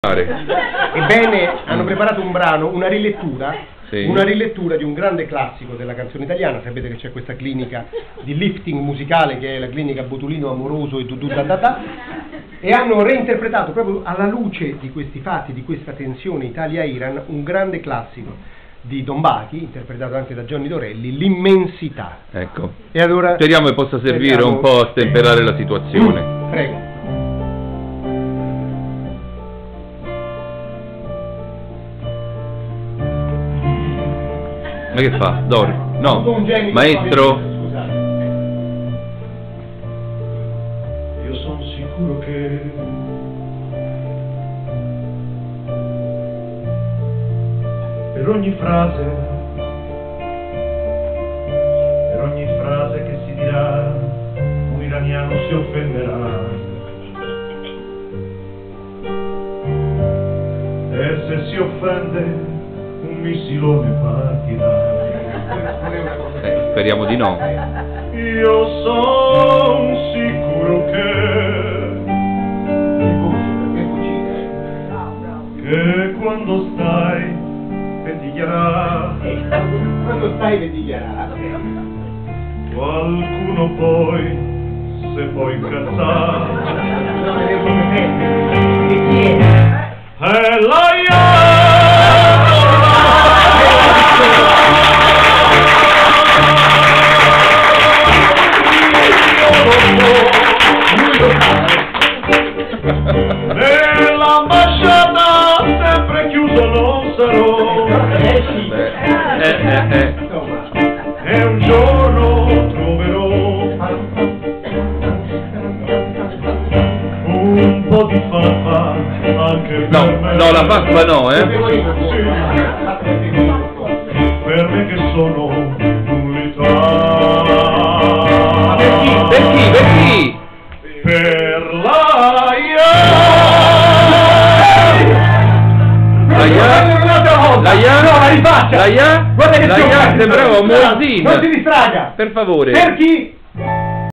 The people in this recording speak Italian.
Ebbene, hanno preparato un brano, una rilettura di un grande classico della canzone italiana. Sapete che c'è questa clinica di lifting musicale che è la clinica Botulino Amoroso e e hanno reinterpretato proprio alla luce di questi fatti, di questa tensione Italia-Iran, un grande classico di Don Bachi, interpretato anche da Johnny Dorelli, L'Immensità. Ecco, e allora speriamo che possa servire un po' a temperare la situazione. Prego. Ma che fa? Dorme? No, maestro? Io sono sicuro che per ogni frase che si dirà, un iraniano si offenderà. E se si offende, un missilone partirà. Speriamo di no. Io sono sicuro che quando stai vediglierà qualcuno poi se poi incazzare è la nell'ambasciata sempre chiuso non sarò, e un giorno troverò un po' di faffa anche per me. No, la faffa no, sì, per me che sono un litano. Per chi? Per la La rifaccia! Guarda che sembrava un muezzin. Non si distraga! Per favore. Per chi?